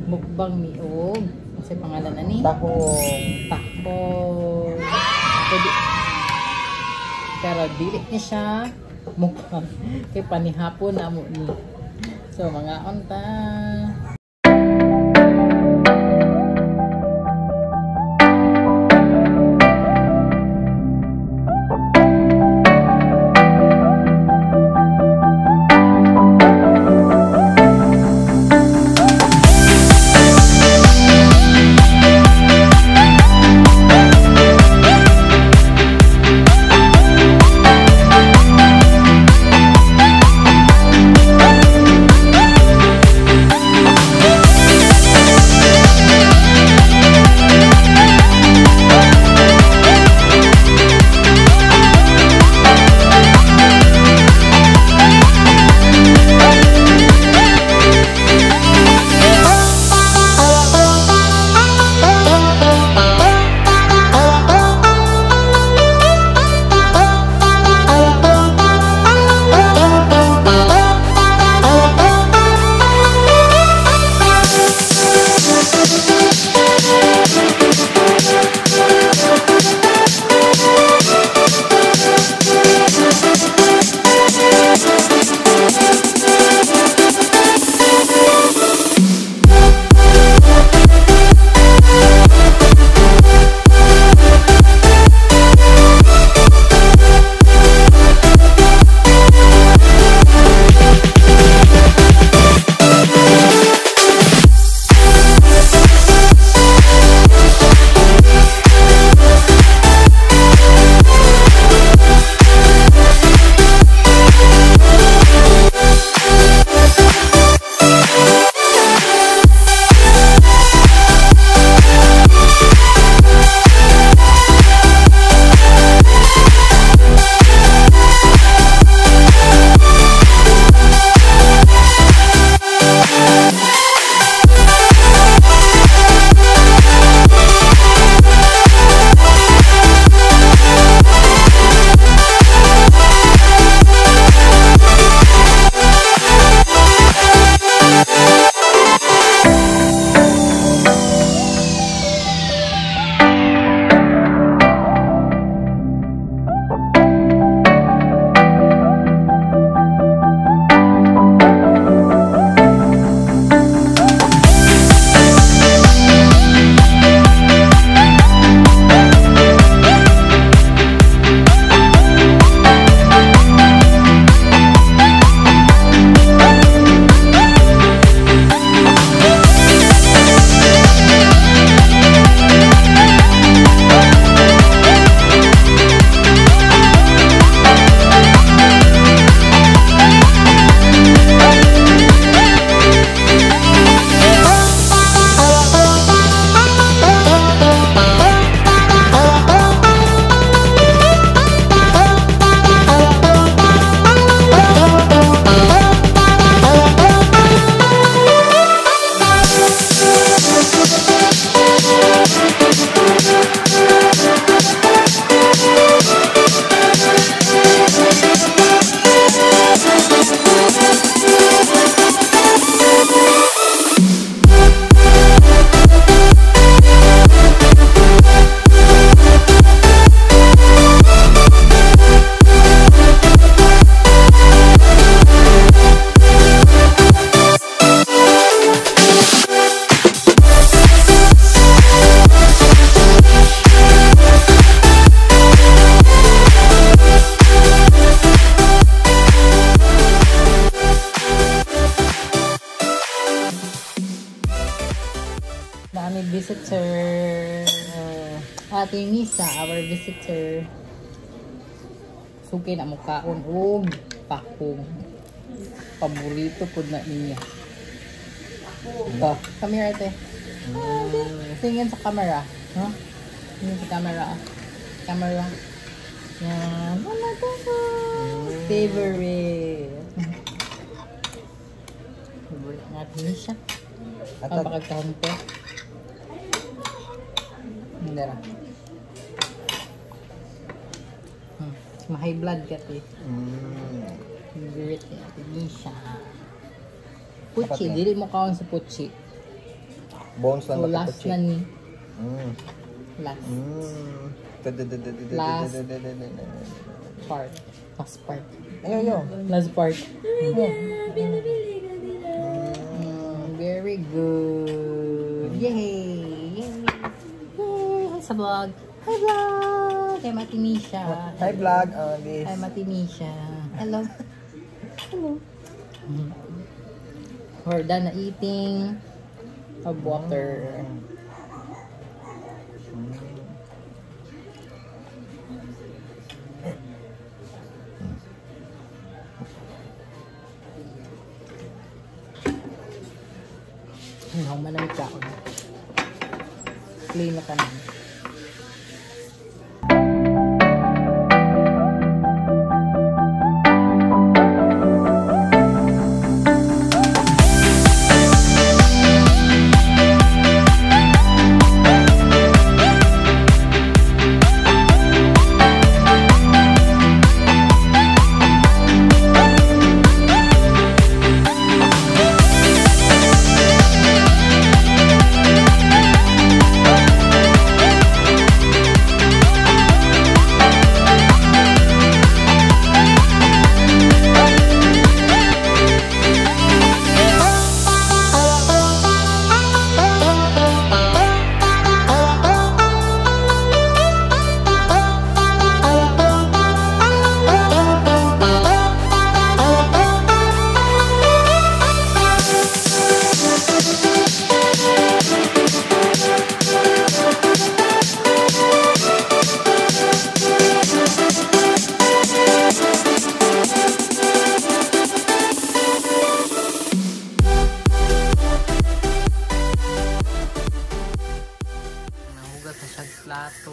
Mukbang miog. Kasi pangalan na ni? Tahong. Tahong. Pwede. Pero dili niya siya mukbang. Kaya panihapon na mo ni. So mga onta. Visitor, Ate Nisa, our visitor. Suki na mukaon og pakong. Paborito po na niya. Ito, come here ate. Tingin sa camera. Huh? Tingin sa camera. Camera. Yan. Oh my God. Favorite. Favorite natin siya. Ang pagkakahon po. Hindi na. Ma-high blood ka ito. Favorite natin siya. Puchi. Dili mo kaon sa puchi. Bones lang So last na ni. Mm. Last Mm. Last part. Last part. Ayo. Last part. Very good. Yay! Yay! Yay! Sa vlog. Hi vlog! Kay Matinisha. Hi vlog. This. Hi Matinisha. Hello. Hello. We're done na eating. Of water. Ano, malamig ka ako. Clean na ka na. Plato.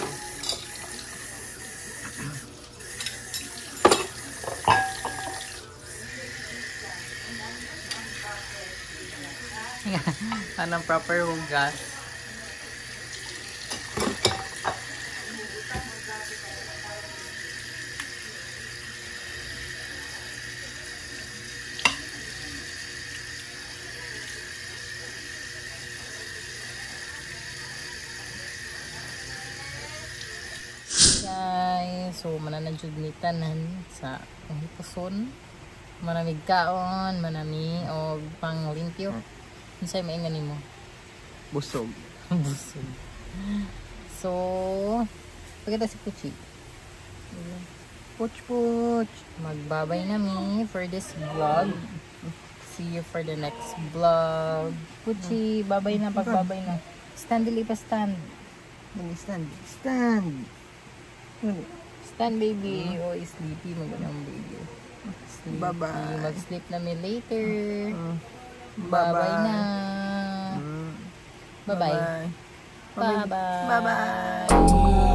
Anong proper hugas? So mananadjud ni tanan sa hipuson, manamig kaon, manami og panglimpyo. Unsay maingan nimo? Busog. Busog. So pagkita si Puchi. Puch. Magbabay nami for this vlog. See you for the next vlog. Puchi, babay na, pagbabay na. Stand, dili pa stand. Stand. Stand baby. Oh, sleepy magandang baby. Sleepy. Bye-bye. Mag-sleep namin later. Bye-bye na. Bye-bye. Bye-bye. Bye-bye.